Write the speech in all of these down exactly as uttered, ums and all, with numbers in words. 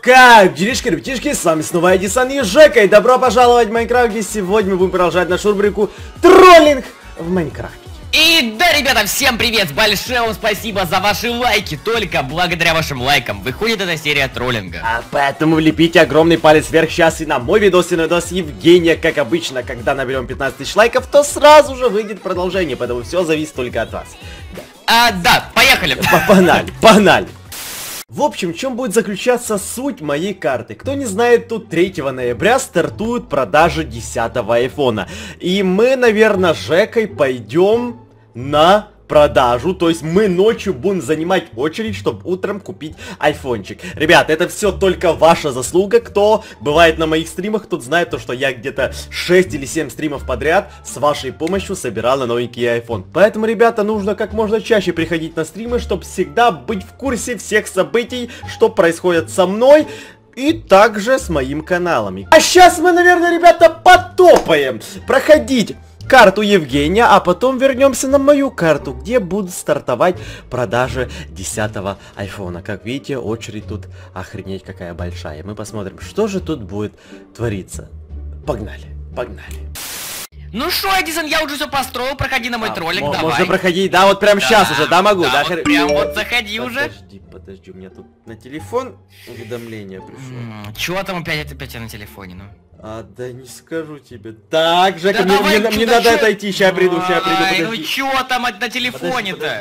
Как делишки, ребятишки, с вами снова Эдисон и Жека, и добро пожаловать в Майнкрафт, где сегодня мы будем продолжать нашу рубрику троллинг в Майнкрафте. И да, ребята, всем привет, большое вам спасибо за ваши лайки, только благодаря вашим лайкам выходит эта серия троллинга. А поэтому влепите огромный палец вверх сейчас и на мой видос, и на видос Евгения, как обычно, когда наберем пятнадцать тысяч лайков, то сразу же выйдет продолжение, поэтому все зависит только от вас. Да. А, да, поехали. Погнали, погнали. В общем, в чем будет заключаться суть моей карты? Кто не знает, тут третьего ноября стартуют продажи десятого айфона. И мы, наверное, с Жекой пойдем на продажу. То есть мы ночью будем занимать очередь, чтобы утром купить айфончик. Ребят, это все только ваша заслуга. Кто бывает на моих стримах, тот знает то, что я где-то шесть или семь стримов подряд с вашей помощью собирал на новенький iPhone. Поэтому, ребята, нужно как можно чаще приходить на стримы, чтобы всегда быть в курсе всех событий, что происходит со мной и также с моим каналом. А сейчас мы, наверное, ребята, потопаем проходить карту Евгения, а потом вернемся на мою карту, где будут стартовать продажи десятого айфона. Как видите, очередь тут охренеть какая большая. Мы посмотрим, что же тут будет твориться. Погнали, погнали. Ну шо, Эдисон, я уже все построил, проходи на мой А, троллинг, давай. Можно проходить, да, вот прям да, сейчас уже, да, могу, да? да вот прям вот заходи подожди, уже. Подожди, подожди, у меня тут на телефон уведомление пришло. Чего там опять, опять на телефоне, ну? А, да не скажу тебе. Так, Жека, Да мне, давай, мне, мне чудо, надо чё? отойти, сейчас я приду, сейчас я приду, Ай, подожди. ну чё там на телефоне-то?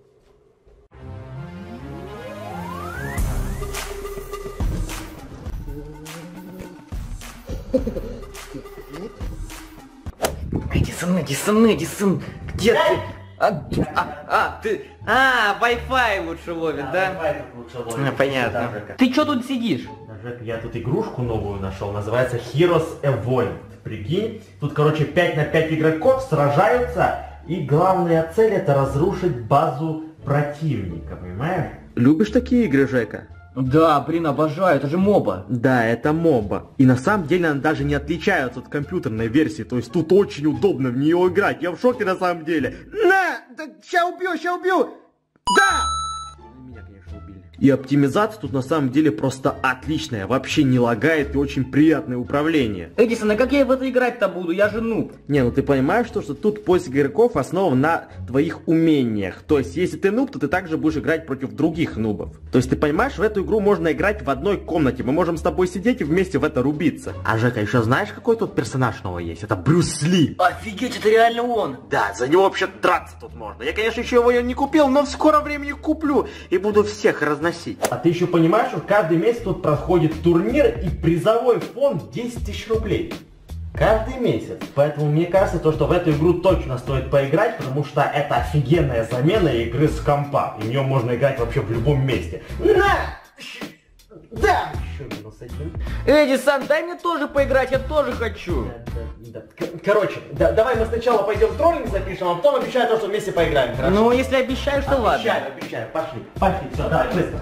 Эдисон, Эдисон, Эдисон, где ты? А, а, а, ты... А, Wi-Fi лучше ловит, да? Wi-Fi лучше ловит. А, понятно. Да, Жека. Ты чё тут сидишь? Да, Жека, я тут игрушку новую нашел, называется Heroes Evolved. Прикинь, тут, короче, пять на пять игроков сражаются, и главная цель это разрушить базу противника, понимаешь? Любишь такие игры, Жека? Да, блин, обожаю, это же моба. Да, это моба. И на самом деле она даже не отличается от компьютерной версии. То есть тут очень удобно в нее играть. Я в шоке на самом деле. На! Да, ща убью, ща убью! Да! Меня, конечно, убили. И оптимизация тут на самом деле просто отличная. Вообще не лагает и очень приятное управление. Эдисон, а как я в это играть-то буду? Я же нуб. Не, ну ты понимаешь, что, что тут поиск игроков основан на твоих умениях. То есть, если ты нуб, то ты также будешь играть против других нубов. То есть, ты понимаешь, в эту игру можно играть в одной комнате. Мы можем с тобой сидеть и вместе в это рубиться. А Жека, еще знаешь, какой тут персонаж новый есть? Это Брюс Ли. Офигеть, это реально он. Да, за него вообще драться тут можно. Я, конечно, еще его не купил, но в скором времени куплю и буду всех разносить. А ты еще понимаешь, что каждый месяц тут происходит турнир и призовой фонд десять тысяч рублей. Каждый месяц. Поэтому мне кажется, то, что в эту игру точно стоит поиграть, потому что это офигенная замена игры с компа. И в нее можно играть вообще в любом месте. На! Да! Еще минус один. Эдисон, дай мне тоже поиграть, я тоже хочу. Да, да, да. Короче, да, давай мы сначала пойдем в троллинг запишем, а потом обещаю то, что вместе поиграем, хорошо? Ну, если обещаешь, то ладно. Обещаю, обещаю, пошли, пошли, все, давай, быстро.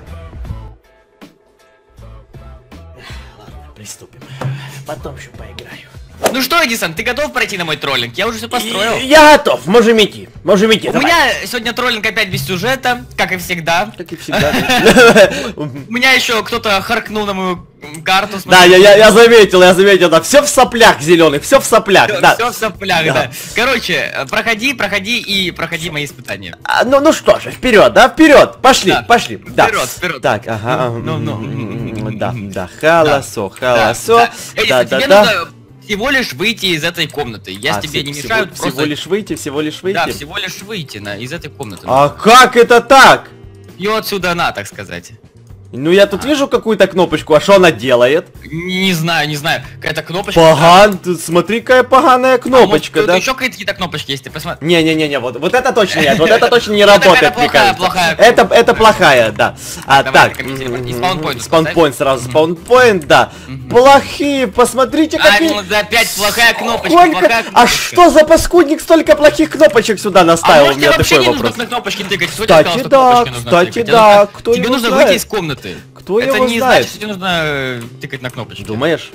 Ладно, приступим. Потом еще поиграю. Ну что, Эдисон, ты готов пройти на мой троллинг? Я уже все построил. Я готов, можем идти, можем идти. У меня сегодня троллинг опять без сюжета, как и всегда. Как и всегда. У меня еще кто-то харкнул на мою карту. Да, я, я, я заметил, я заметил, да, все в соплях зеленых, все в соплях, да. Все в соплях, да. Короче, проходи, проходи и проходи мои испытания. А, ну, ну что же, вперед, да, вперед, пошли, Да. пошли, да. Вперед, вперед. Так, ага, Ну, ну. да, да, холосо, холосо, Да, да, Эдисон, да, тебе да. нужно всего лишь выйти из этой комнаты. Я А, тебе не всего- мешаю, всего просто... лишь выйти, всего лишь выйти. Да, всего лишь выйти на, из этой комнаты. А как это так? И отсюда на, так сказать. Ну я тут вижу какую-то кнопочку, а что она делает? Не, не знаю, не знаю. Какая-то кнопочка. Поган, тут смотри, какая поганая А кнопочка, может, да? еще какие-то кнопочки есть, ты посмотри. Не-не-не-не, вот, вот это точно нет, вот это точно не Вот это работает, мне плохая, кажется. плохая. Это, это плохая, да. А, Давай, так, комментируй. И спаунпоинт спаунпоинт сразу, спаунпоинт, да. Плохие, посмотрите, А, какие... ну опять плохая кнопочка, Сколько? плохая А кнопочка. что за паскудник столько плохих кнопочек сюда А наставил? может У меня тебе вообще такой не вопрос. нужно на кнопочки тыкать? Кто Кстати, тебе сказал, что да, кнопочки нужно кстати, тыкать? да, Тебе кто нужно- Тебе его нужно знает? выйти из комнаты. Кто Это его не знает? значит, что тебе нужно э, тыкать на кнопочки. Думаешь?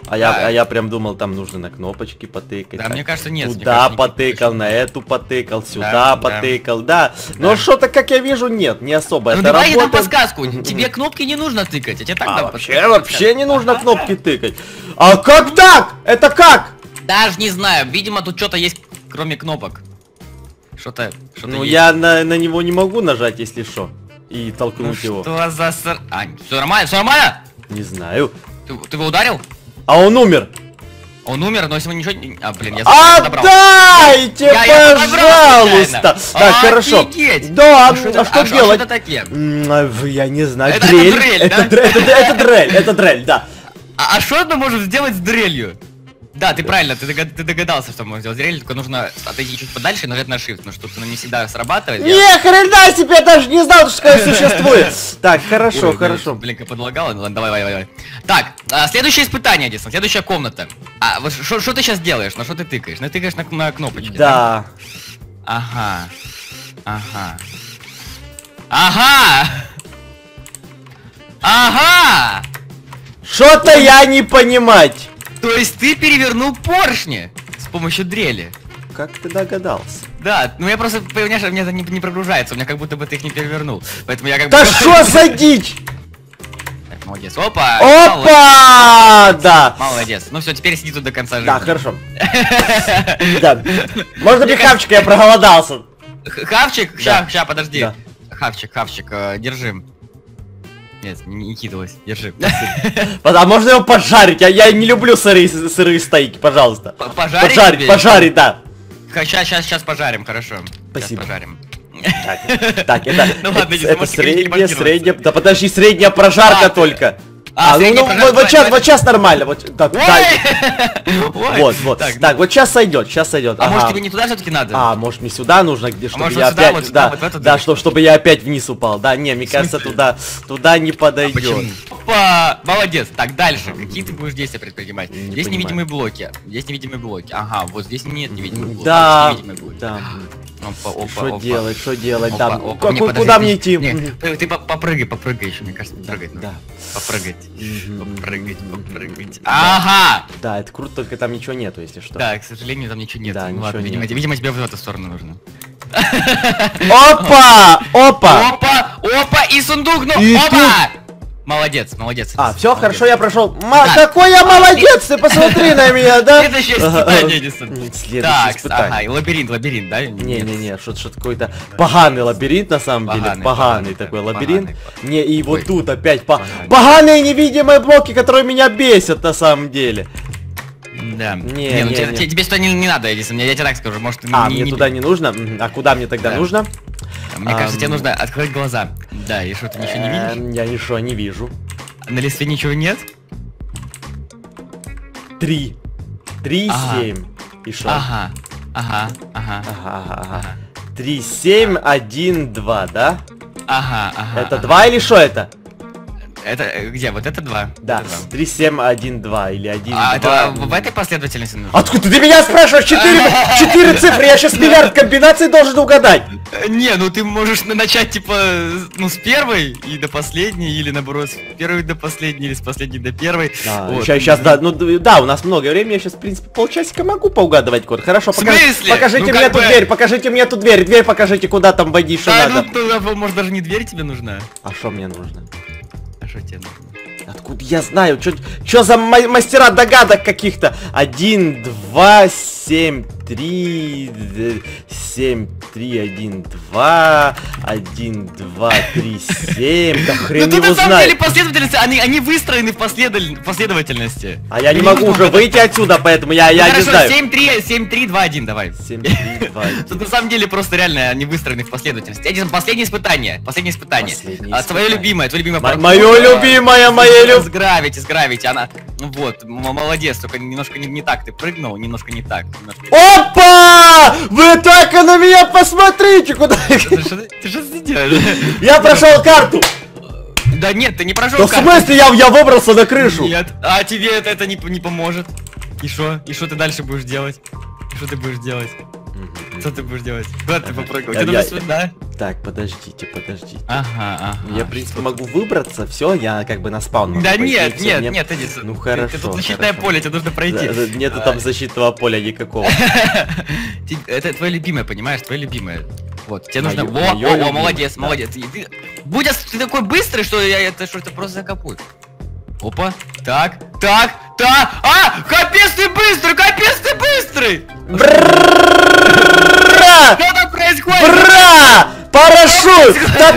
А я, Да. а я прям думал, там нужно на кнопочки потыкать. Да, так, мне кажется, нет, мне Туда кажется, не потыкал, точно. на эту потыкал, сюда Да, потыкал, да. Да. Но что-то, как я вижу, нет, не особо. Ну Это давай я дам работает. подсказку. Тебе кнопки не нужно тыкать. Я тебе так А, дам вообще, подсказку. вообще не нужно кнопки тыкать. А как так? Это как? Даже не знаю. Видимо, тут что-то есть, кроме кнопок. Что-то, что-то Ну, есть. я на, на него не могу нажать, если что. И Ну толкнуть его. что за сор... А, все нормально, все нормально? Не знаю. Ты, ты его ударил? А он умер. Он умер, но если мы ничего не... А, блин, я забрал. Отдайте, Я- я подобрал пожалуйста. случайно. Так, хорошо. Офигеть. Да, А а что а это- что а что- делать? а что это такие? М, а, в- Я не знаю. Это- это Дрель. дрель, Это да? дрель, это это дрель, это дрель, да. А, а что мы можем сделать с дрелью? Да, ты правильно, ты, догад- ты догадался, что можно сделать с дрелью, только нужно отойти чуть подальше и нажать на shift, потому что тут она не всегда срабатывает. Я- Не, хрена себе, я даже не знал, что такое существует. Так, хорошо, Ой, хорошо. Блин, как подлагало. Ну ладно, давай, давай, давай. Так, а, следующее испытание, Дисон, следующая комната. А вот что ты сейчас делаешь? На что ты тыкаешь? Ну, тыкаешь на, на кнопочки. Да. Ага. Ага. Ага! Ага! Что-то я не понимать. То есть ты перевернул поршни с помощью дрели? Как ты догадался? Да, ну я просто, понимаешь, мне это не, не прогружается, у меня как будто бы ты их не перевернул. Поэтому я как бы... Да что за дичь? Так, молодец. Опа! Опа! Да. Молодец. Ну все, теперь сиди тут до конца жизни. Да, хорошо. Да. Можно мне хавчика, я проголодался. Х- Хавчик? Ща, ща, подожди. Да. Хавчик, хавчик, э, держи. Нет, не, не кидалось, держи. А можно его поджарить? Я, я не люблю сырые, сырые стейки, пожалуйста. П- Пожарить Пожарить, тебе? пожарить, да. Сейчас, сейчас, сейчас пожарим, хорошо. Спасибо. Сейчас пожарим. Так, так, это, Ну ладно, это, если это можете средняя, телепортироваться. средняя, да подожди, средняя прожарка А, ты- только. А, А, ну, средняя ну, прожарка, вот, вот сейчас, давай, вот сейчас нормально, вот, так, дай. Ой! Вот, вот, Так, так, вот сейчас сойдет, сейчас сойдет. а может ага. тебе не туда все-таки надо? А, может мне сюда нужно, где, чтобы может, я вот сюда, опять, вот сюда, да, вот в эту да, дырочку? что, чтобы я опять вниз упал, да, не, мне кажется, смысле? туда, туда не А подойдет. почему? Опа! Молодец. Так, дальше. Какие ты будешь действия предпринимать? Не Здесь понимаю. невидимые блоки. Здесь невидимые блоки. Ага, вот здесь нет невидимых блоков. Да, а здесь невидимые блоки. да. Опа, опа, Что опа. делать, что делать, Опа, да, опа. Ку- Не, ку- подожди, куда ты- мне идти? не, Мгм. ты, ты по- попрыгай, попрыгай еще, мне кажется, попрыгать Да, нужно. Попрыгать. Мгм. Попрыгать, попрыгать. Ага! да, это круто, только там ничего нету, если что. Да, к сожалению, там ничего нет. Да, Ну ничего ладно, видимо, нет. видимо, тебе в эту сторону нужно. Опа! Опа! Опа! Опа! И сундук, ну! И Опа! Молодец, молодец. А, все, молодец. хорошо, я прошел. Да. Какой я молодец, ты посмотри на меня, да? Следующее испытание, Эдисон. Следующее Так, испытание. ага, и лабиринт, лабиринт, да? Не-не-не, что-то что какой-то поганый лабиринт на самом деле. Поганый, Поганый поганый, такой да, лабиринт. поганый. Не, и вот Ой. тут опять по... Поганый. поганые невидимые блоки, которые меня бесят на самом деле. Да. Не, ну не, тебе, не. тебе- тебе сюда не, не надо, Эдисон, я, я тебе так скажу, может ты А, не, мне не- туда не нужно? Мгм. А куда мне тогда Да. нужно? Мне кажется, тебе Ам. нужно открыть глаза. Да, и что, ты ничего не видишь? Эм, Я ничего не вижу. На листе ничего нет? Три. Три, Ага. семь. И что? Ага, ага, ага, Ага, ага, ага. Три, семь, один, два, да? ага, ага. Это ага. два или что это? Это э, где? Вот это два? Да, Это два. три, семь, один, два или один, А, два. это в в этой последовательности нужно? Откуда ты меня спрашиваешь? Четыре, четыре цифры, я сейчас миллиард комбинаций должен угадать. Э, Не, ну ты можешь на- начать типа, с- ну с первой и до последней, или наоборот с первой до последней, или с последней до первой. Вот. сейчас, да, ну д- да, у нас много времени, я сейчас, в принципе, полчасика могу поугадывать код. Хорошо, В покаж- смысле? покажите Ну, мне как эту бы- дверь, покажите мне эту дверь, дверь покажите, куда там войди, что Да, надо. ну, туда, может, даже не дверь тебе нужна. А что мне нужно? А что тебе нужно? Откуда я знаю? Что за ма- мастера догадок каких-то? Один, два, семь, три, д- семь, три, один, два, один, два, три, семь. Да Ну хрен тут его на самом деле знает. последовательности, они, они выстроены в последователь- последовательности. А я не Ты могу можешь уже угадать. выйти отсюда, поэтому я, я Ну, не хорошо, знаю. семь, три, семь, три, два, один, давай. семь, три, два, один. Тут на самом деле просто реально они выстроены в последовательности. Эдисон, последнее испытание. Последнее испытание. Последнее А, твое испытание. любимое, твое любимое. Мо- паркур, моё а, любимое, моё люб- С гравити, с гравити. Она. Ну вот, м- молодец, только немножко не, не так ты прыгнул, немножко не так. немножко- Опа! Вы только на меня посмотрите, куда... Ты что ты что ты делаешь? Я прошел карту! Да нет, ты не прошел. Да в карту. смысле я, я выбрался на крышу? Нет, а тебе это, это не, не поможет. И что? И что ты дальше будешь делать? И что ты будешь делать? Что ты будешь делать? Куда ты попрыгал? Я- Тебе я- нужно сюда. Так, подождите, подождите. Ага, ага. Я, в принципе, могу выбраться, все, я как бы на спаун могу Да пойти, нет, всё, нет, мне- нет, Эдисон. Ну ты- хорошо, ты тут защитное хорошо. поле, тебе нужно пройти. Да, да, Нету А, там защитного поля никакого. ты- Это твое любимое, понимаешь, твое любимое. Вот, тебе нужно... Моё- Во, моё во, во, любимое, молодец, да. молодец. И ты- Будь ос- ты такой быстрый, что я это, что это просто закопаю. Опа, так, так, так. А, капец ты быстрый, капец ты быстрый. Бра! Что там происходит? Бра! Парашют!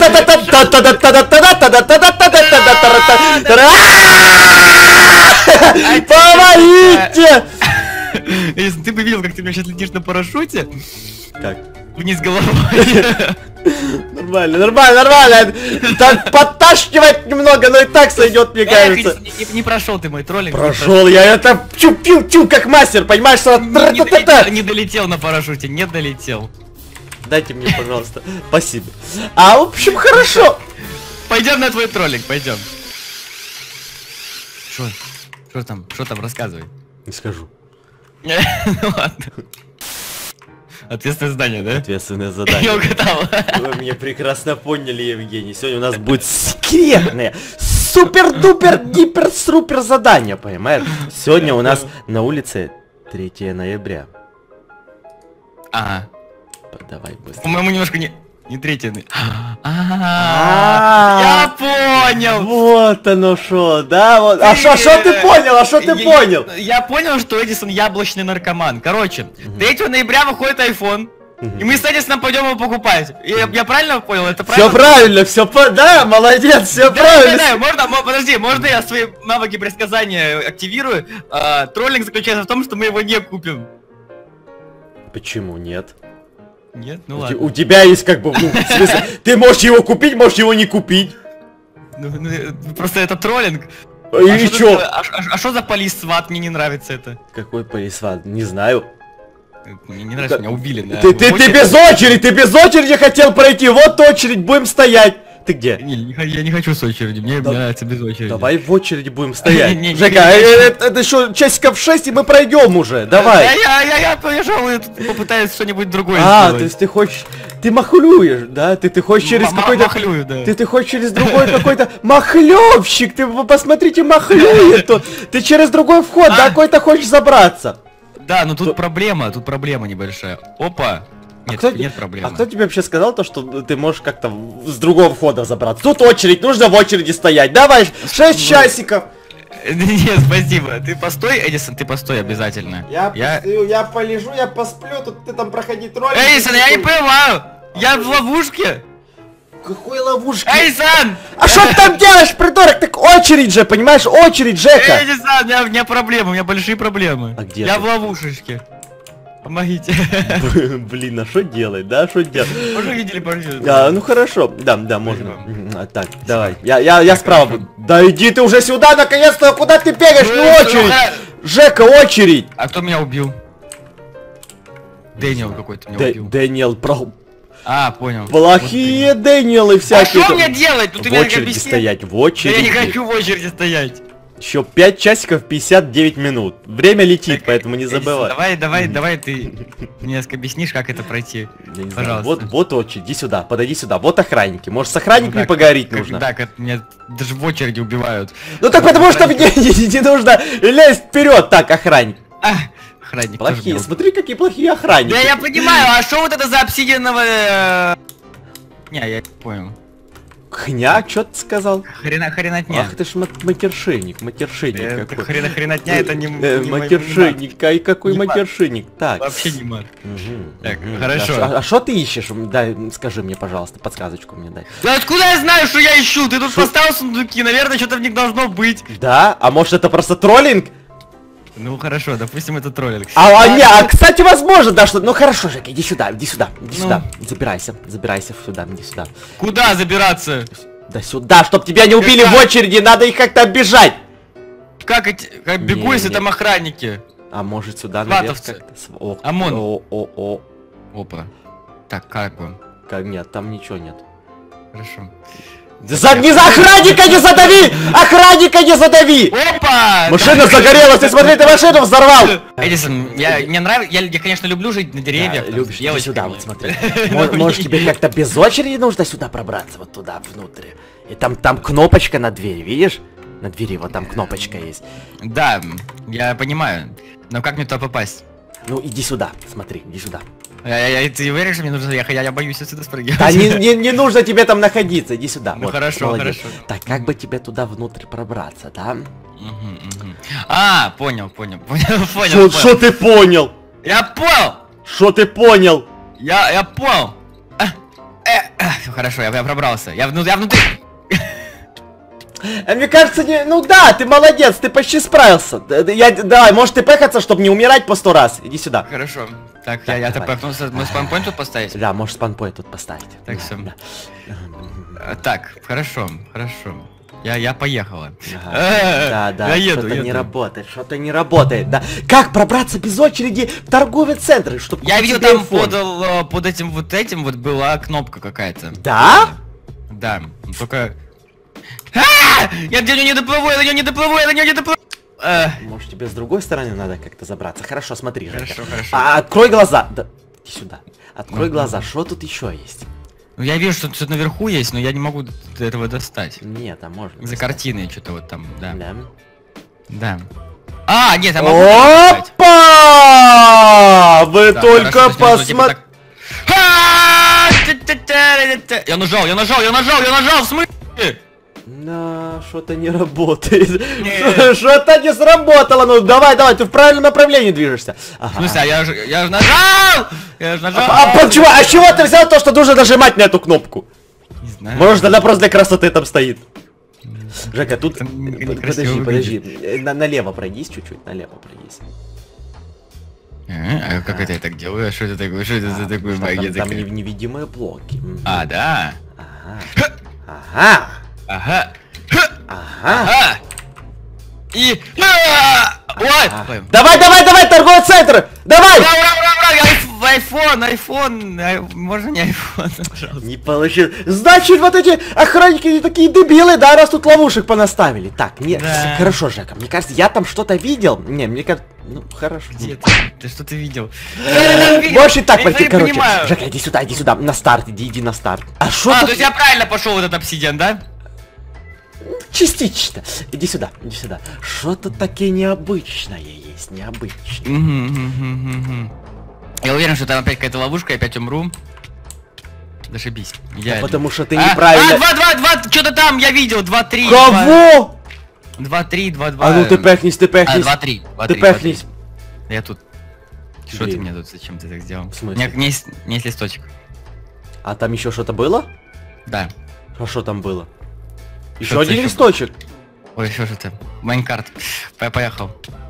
Помогите! Если ты бы видел, как ты меня сейчас летишь на парашюте, Как? вниз головой. Нормально, нормально, нормально. Так подташнивать немного, но и так сойдет, мне Эх, кажется. не, не- не прошел ты мой троллинг. не Прошел я это чу-пю-чу, как мастер, понимаешь, что... Не, не долетел, не долетел на парашюте, не долетел. Дайте мне, пожалуйста. Спасибо. А, в общем, хорошо. Пойдем на твой троллинг, пойдем. Что? Что там? Что там? Рассказывай. Не скажу. Ну ладно. Ответственное задание, да? Ответственное Я задание. угадал. Вы меня прекрасно поняли, Евгений. Сегодня у нас будет секретное, супер-дупер, гипер-супер задание, понимаешь? Сегодня у нас на улице третье ноября. Ага. Давай быстро. По-моему, немножко не... Не третий. А, Я понял! Вот оно шо, да? Вот. А шо, шо ты понял? А шо ты Я- понял? Я понял, что Эдисон яблочный наркоман. Короче, третьего ноября выходит iPhone. И мы с Эдисоном пойдем его покупать. Я, я правильно понял? Это Все правильно? правильно, все по... Да, молодец, все Да, да, правильно. да, можно, мо- подожди, можно я свои навыки предсказания активирую? А, троллинг заключается в том, что мы его не купим. Почему нет? Нет? Ну У, ладно. те- у тебя есть как бы, ну, в смысле, ты можешь его купить, можешь его не купить. Ну, ну, э, просто это троллинг. И а что чё? за- А ш- а что за полис-сват? Мне не нравится это. Какой полисват? Не знаю. Мне не нравится, Да- меня убили. на Ты, ты, ты очереди. без очереди, ты без очереди хотел пройти. Вот очередь, будем стоять. Ты где? Не, не х- я не хочу с очереди, мне, Да- мне нравится без очереди. Давай в очереди будем стоять. Не, не, Жека, не, не, э, не. э, это еще часиков шесть и мы пройдем уже. Да, Давай. я, я, я, пожалуй, тут попытаюсь что-нибудь другое А, сделать. то есть ты хочешь... Ты махлюешь, да? Ты, ты хочешь через М- м- какой-то... махлюю, да. Ты, ты хочешь через другой какой-то махлевщик, ты вы посмотрите, махлюет тут. Ты через другой вход, да, А. какой-то хочешь забраться. Да, но тут Кто- проблема, тут проблема небольшая. Опа! Нет, кто- нет проблемы. А кто тебе вообще сказал то, что ты можешь как-то в- с другого входа забраться? Тут очередь, нужно в очереди стоять. Давай, шесть Ну, часиков. Э, Нет, спасибо. Ты постой, Эдисон, ты постой обязательно. Я, я... постою, я полежу, я посплю, тут ты там проходи троллинг. Эдисон, я не понимаю! Я в ловушке! Какой ловушки? Эдисон! А что ты там делаешь, придурок? Так очередь же, понимаешь? Очередь, Жека. Эдисон, у меня, у меня проблемы, у меня большие проблемы. А где Я ты? в ловушечке. Помогите. Блин, а что делать, да? Что делать? Уже видели, пожалуйста. А, ну хорошо, да, да, можно. Спасибо. Мгм, а, так, давай, я, я, я справа буду. Да иди ты уже сюда, наконец-то, куда ты бегаешь? Ну Ну, очередь! ха- Жека, очередь! А кто меня убил? Дэниел какой-то меня Дэ- убил. Дэниел, про- А, понял. плохие Дэниелы А всякие. что там. мне делать? Ну ты В мне очереди объясни. стоять, в Да я не очереди. хочу в очереди стоять. Еще пять часиков пятьдесят девять минут. Время летит, поэтому не Эдисон, забывай. Давай, давай, давай ты мне объяснишь, как это пройти. Я не знаю, Пожалуйста. вот, вот очередь, иди сюда, подойди сюда. Вот охранники. Может, с охранниками Ну так, поговорить как- нужно? Так, это меня даже в очереди убивают. Ну так потому что мне не, не нужно лезть вперед. Так, охранник. А, охранник тоже Плохие, меня смотри, какие плохие охранники. убил. Да я понимаю, а что вот это за обсидиановое... Не, я не понял. Хня, что ты сказал? Хрена, хренотня. Ах ты ж мат- матершинник, матершинник Э, какой. Хрена, хренотня, это не... Э, не мой- матершинник, ай какой Не мат. матершинник. Так. Вообще не мат. Мгм, Так, мгм. хорошо. А что ты ищешь? Дай, скажи мне, пожалуйста, подсказочку мне дай. Да откуда я знаю, что я ищу? Ты тут Шо? поставил сундуки, наверное, что-то в них должно быть. Да? А может это просто троллинг? Ну хорошо, допустим, это троллинг. А, а, Ладно. не, а, кстати, возможно, да, что... Ну хорошо, Жека, иди сюда, иди сюда, иди Ну. сюда. Забирайся, забирайся сюда, иди сюда. Куда забираться? Да сюда, чтоб тебя не убили Как? в очереди, надо их как-то оббежать. Как, эти, как бегу, Не, если не. там охранники? А может сюда наверх Сватовцы. как-то... с- О, ОМОН. О, о, о. Опа. Так, как бы. Как нет, там ничего нет. Хорошо. За... Не за охранника не задави! Охранника не задави! Опа! Машина загорелась, ты смотри, ты машину взорвал! Эдисон, я, мне нравится, я, я, конечно, люблю жить на деревьях. Да, там, любишь, с иди сюда, девочками. вот смотри. Мо- Может тебе как-то без очереди нужно сюда пробраться, вот туда, внутрь. И там, там кнопочка на двери, видишь? На двери вот там кнопочка есть. Да, я понимаю. Но как мне туда попасть? Ну иди сюда, смотри, иди сюда. Я, я, ты уверен, что мне нужно ехать? Я, я боюсь отсюда спрыгивать. Да не, не, не нужно тебе там находиться, иди сюда. Ну вот, хорошо, молодец. хорошо. Так, как бы тебе туда внутрь пробраться, да? Мгм, мгм. А, понял, понял, понял, понял. Что понял. ты понял? Я понял! Что ты понял? Я, я понял! А, э, э, хорошо, я, я пробрался. Я, вну, я внутри. А мне кажется, не... ну да, ты молодец, ты почти справился. Д- д- Я... Давай, может ты пехаться, чтобы не умирать по сто раз. Иди сюда. Хорошо. Так, Так, я, я давай. тпхнулся. Мы спанпоинт тут поставить? Да, можешь спанпой тут поставить. Так, Да, всё. да. А, Так, хорошо, хорошо. Я, я поехала. Ага. Э, Да, да, я еду, что-то не еду. работает, что-то не работает, да. Как пробраться без очереди в торговый центр, чтобы Я купить видел, себе там iPhone? под, э, под этим вот этим вот была кнопка какая-то. Да? Да, только... А! Я до нее не доплыву, я до нее не доплыву, я до нее не доплыву. Э, Может тебе с другой стороны надо как-то забраться? Хорошо, смотри, Жека. Хорошо, хорошо. А, открой глаза. Да, иди сюда. Открой Мгм. глаза, что тут еще есть? Ну я вижу, что что-то наверху есть, но я не могу до этого достать. Нет, а можно. За картиной что-то вот там, да. Да. Да. А, нет, я могу достать. Опа! Вы Да, только хорошо, то есть нужно, типа, посмотрите. так- А, та-та-та-та-та. Я нажал, я нажал, я нажал, я нажал, в смысле? Да, что-то не работает. Не. Что-то не сработало. Ну давай, давай, ты в правильном направлении движешься. В Ага. смысле, а я же, я же нажал! Я же нажал! А, а почему? А с чего ты взял то, что нужно нажимать на эту кнопку? Не знаю. Может, она просто для красоты там стоит. Жека, тут... Это не- П- некрасиво Подожди, подожди. Э, на- Налево пройдись чуть-чуть, налево пройдись. А, а как это я так делаю? А что это такое? Что это за такое Что магия Там там такая? нев- невидимые блоки. Мгм. А, да? Ага. Ага. Ага. Ага. Ага. И... А! Ой! Ой. Давай, давай, давай, торговый центр! Давай! Ура, ура, ура, ура! Я айфон, айфон, ай- можно не айфон, пожалуйста? Не получилось. Значит, вот эти охранники не такие дебилы, да, раз тут ловушек понаставили. Так, нет, Да. хорошо, Жека, мне кажется, я там что-то видел. Не, мне кажется, ну, хорошо. Где ты? Ты что ты видел? Что ты видел? Можешь и так Я пойти, не короче. понимаю. Жека, иди сюда, иди сюда, на старт, иди, иди на старт. А что А, тут? то есть я правильно пошел в этот обсидиан, да? Частично. Иди сюда, иди сюда. Что-то такое необычное есть, необычное. Мгм, мгм, мгм. Я уверен, что там опять какая-то ловушка, я опять умру. Зашибись. Я... Потому что ты А, неправильно... А, два, два, два, что-то там я видел, два, три. Кого? Два, три, два, два. А ну ты пехнись, ты А, пехнись. два, три. два, Ты три, два, три. пехнись. Я тут. Что ты Блин. мне тут, зачем ты так сделал? В смысле? У меня не есть, не есть листочек. А там еще что-то было? Да. А что там было? Еще Что-то один еще листочек. Ой, что же ты? Майнкарт. Я поехал.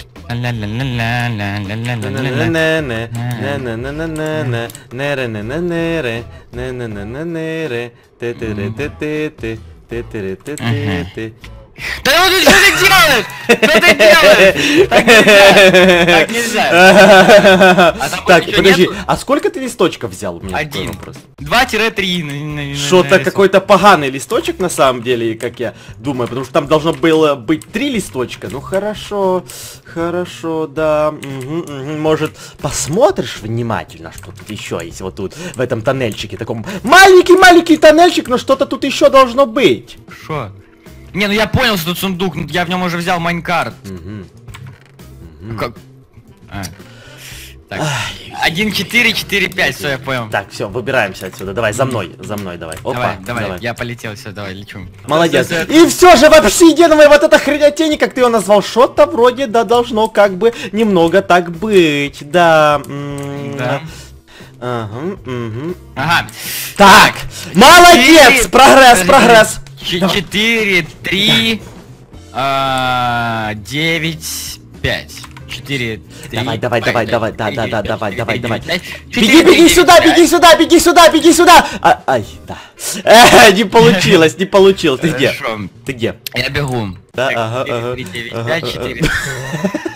Да ну ты что ты делаешь? Что ты делаешь? Так нельзя. Так нельзя. А там Так, ничего подожди, нету? а сколько ты листочков взял? У меня такой Один. вопрос. Два-три. Что-то какой-то поганый листочек на самом деле, как я думаю, потому что там должно было быть три листочка. Ну хорошо, хорошо, да. Мгм, мгм. Может, посмотришь внимательно, что тут еще есть вот тут, в этом тоннельчике, таком маленький-маленький тоннельчик, но что-то тут еще должно быть. Шо? Не, ну я понял, что тут сундук, ну я в нем уже взял майнкарт. Мгм. Как? А. Так. Один, четыре, четыре, пять, все, я понял. Так, все, выбираемся отсюда. Давай, за мной, за мной, давай. Опа, Давай, давай, я полетел, все, давай, лечу. Молодец. Всё, всё, И все же в обсидиановой вот эта хренотень, как ты ее назвал, что-то вроде, да, должно как бы немного так быть, да. м, Да. Ага, мгм. Ага. Так, молодец, Четыре- прогресс, подожди, прогресс. ч- Давай. Четыре, три, а, девять, пять. Четыре, три. Давай, давай, пять, давай, пять, давай, да, четыре, да, да, девять, давай, четыре, давай, девять, давай. пять, Беги, четыре, беги девять, сюда, пять. беги сюда, беги сюда, беги сюда. А, ай, да. Э, не получилось, не получилось. Ты где? Хорошо. Ты где? Я бегу. Да, Так, ага, четыре, ага, три, девять, ага, пять, ага. четыре.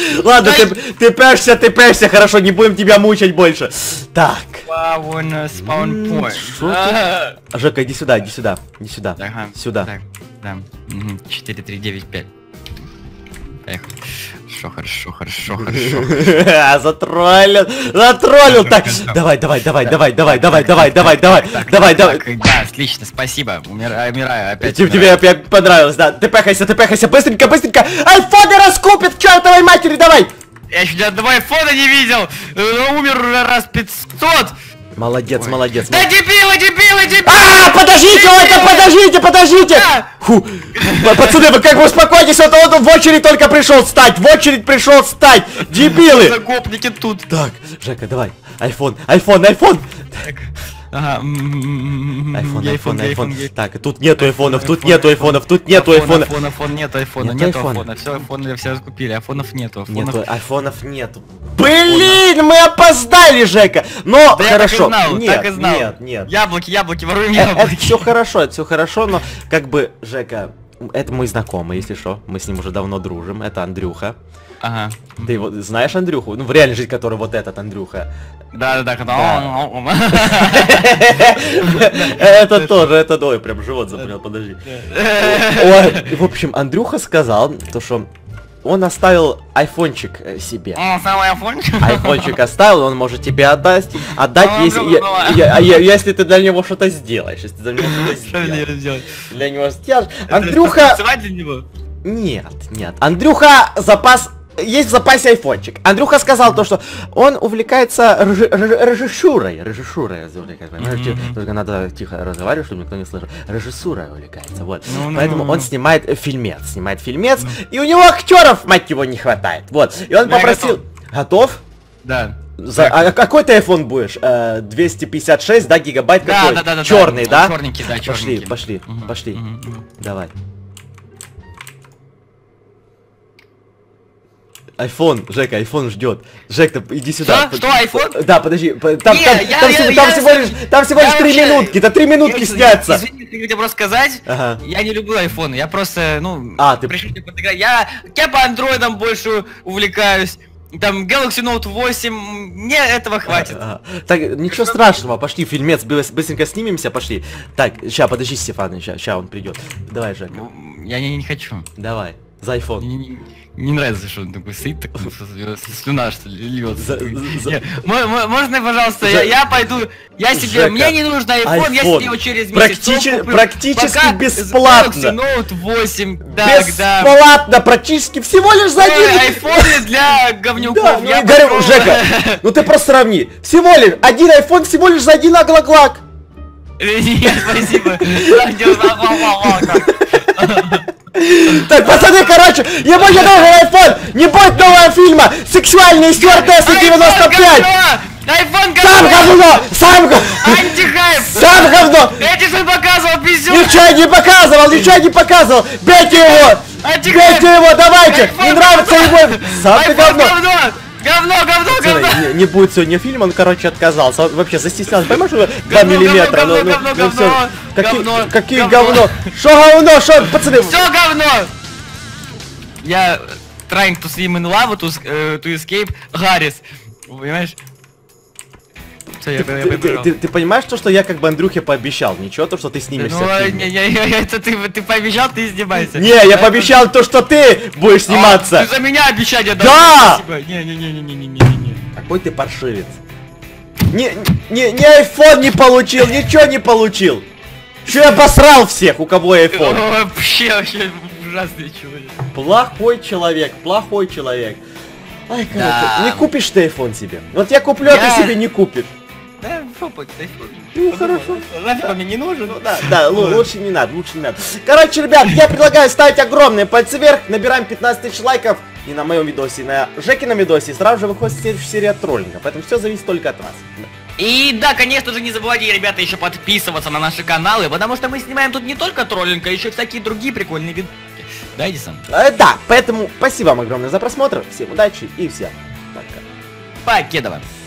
Ладно, ты, ты пешься, ты пешься, хорошо, не будем тебя мучать больше. Так. Спаун Что ты? Жека, иди сюда, иди сюда, иди сюда, Ага. сюда. Так, да. четыре, три, девять, пять. Поехали. Хорошо, хорошо, хорошо, хорошо. Затроллил, затроллил. Так, давай, давай, давай, давай, давай, давай, давай, давай, давай, давай, давай. Да, отлично, спасибо. Умираю, умираю опять. Тебе опять понравилось, да? Ты пехайся, ты пехайся, быстренько, быстренько. Айфоны раскупит к чертовой матери, давай. Я еще ни одного айфона не видел. Умер уже раз пятьсот. Молодец, Ой. молодец. Да дебилы, дебилы, дебилы! А, подождите, это, подождите, подождите! Фу. Пацаны, вы как бы успокойтесь, вот он в очередь только пришел встать, в очередь пришел встать, дебилы! Загопники тут. Так, Жека, давай, айфон, айфон, айфон! Ага. Айфон, айфон, айфон. Так, тут нету айфонов, тут нету айфонов, тут нету айфонов. Айфон, айфон, нет айфона, Нет нет айфона. айфона. Все айфоны все раскупили, айфонов нету. Нету, айфонов нету. Блин, мы опоздали, Жека! Но Да хорошо. я так и знал, Нет, так и знал. нет, нет. Яблоки, яблоки, воруем Э, Это яблоки. все хорошо, это все хорошо, но как бы, Жека, это мой знакомый, если что. Мы с ним уже давно дружим. Это Андрюха. Ага. Ты его знаешь, Андрюху? Ну, в реальной жизни, который вот этот Андрюха. Да, да, Это тоже, это, ой, прям живот заболел, подожди. Ой, в общем, Андрюха сказал, то что он оставил айфончик э, себе. Самый айфончик. Айфончик оставил, он может тебе отдать, отдать, А, если, ну, я- давай. я- я- если ты для него что-то сделаешь, если ты для него что-то Что мне сделаешь. сделать? Для него сделаешь. Андрюха... Танцевать для него? Нет, нет. Андрюха запас... Есть в запасе айфончик. Андрюха сказал то, что он увлекается режи- режи- режиссурой. Режиссурой увлекается, понимаешь? Мгм. Только надо тихо разговаривать, чтобы никто не слышал. Режиссурой увлекается, вот. Ну, ну, Поэтому ну, он ну. снимает э, фильмец. Снимает фильмец, и у него актеров, мать его, не хватает. Вот. И он Ну, я попросил... Готов? Да. За- а какой ты iPhone будешь? Э, двести пятьдесят шесть, да, гигабайт Да, какой? да, да, да. Черный, да? Черненький, да, Пошли, черненький. пошли, Мгм, пошли. мгм, мгм. Давай. Айфон, Жека, айфон ждет. Жек, ты иди сюда. Что? Что, айфон? Да, подожди. по- Там, Не, там, я- там я- всего- я- там всего лишь, там всего лишь я три вообще- минутки. Да три минутки Я- снятся. Извини, хотел просто сказать, Ага. я не люблю айфоны, я просто, ну, А, ты- пришел тебе подыграть. Я, я по андроидам больше увлекаюсь. Там Galaxy Note восемь, мне этого хватит. Ага. Так, ничего страшного, пошли, фильмец, быс- быстренько снимемся, пошли. Так, ща, подожди, Стефан, ща, ща он придет. Давай, Жека, Я не, не хочу. давай, за айфон. Мне не, не нравится, что он такой стоит, такой, с- слюна, что ли, льется. За- за- Не, мо- мо- Можно, пожалуйста, За- я, я пойду, я себе, Жека, мне не нужно iPhone, я iPhone. себе его через месяц Практичи- куплю. практически Пока бесплатно. Galaxy Note восемь, да, да. Бесплатно, практически всего лишь за один... Ой, айфоны для говнюков. Да, ну я и говорю, попробую. Жека, ну ты просто сравни. Всего лишь, один айфон всего лишь за один аглаглак. Нет, спасибо. Так, пацаны, короче, ему не нужен айфон, не будет нового фильма «Сексуальные стюардессы девяносто пять». Айфон Сам говно! говно, сам говно, Антихайп! сам говно. Эти что показывал, пиздюк! Ничего не показывал, ничего не показывал. Бейте его, Антихайп! бейте его, давайте. Айфон Не нравится говно! его. Сам ты Айфон говно. говно! Говно, говно, Пацаны, говно! Не, не будет сегодня фильм, он, короче, отказался. Он вообще застеснялся. Понимаешь, что два Говно, миллиметра. говно, ну, ну, говно, ну, говно, всё. Какие, говно, какие говно. говно? Шо говно, шо, пацаны? Все говно! Я trying to swim in lava to, s- э, to escape Гаррис. Понимаешь? Всё, я, я Ты, ты- побежал. ты- ты понимаешь то, что я как бы Андрюхе пообещал? Ничего, то, что ты снимешься Ну, в а, фильме. не, не, не, это ты, ты пообещал, ты снимайся. Не, я пообещал то, что ты будешь А, сниматься. ты за меня обещание дал. Да! Спасибо. Не, не, не, не, не, не, не, не. Какой ты паршивец. Не, не, не айфон не получил, ничего не получил. Че я обосрал всех, у кого айфон? О, Вообще, вообще ужасный человек. Плохой человек, плохой человек. Ай, короче, Да. не купишь ты айфон себе. Вот я куплю, а Я- ты себе не купишь. Да, фопать, дай Ну, хорошо. Нафиг он мне не нужен. Ну да, да, лу- лучше не надо, лучше не надо. Короче, ребят, я предлагаю ставить огромные пальцы вверх, набираем пятнадцать тысяч лайков, и на моем видосе, и на Жекином видосе сразу же выходит следующая серия троллинга, поэтому все зависит только от вас. И да, конечно же, не забывайте, ребята, еще подписываться на наши каналы, потому что мы снимаем тут не только троллинг, а еще всякие другие прикольные видео. Да, Эдисон? Э, да, поэтому спасибо вам огромное за просмотр, всем удачи и всем пока. Покедова.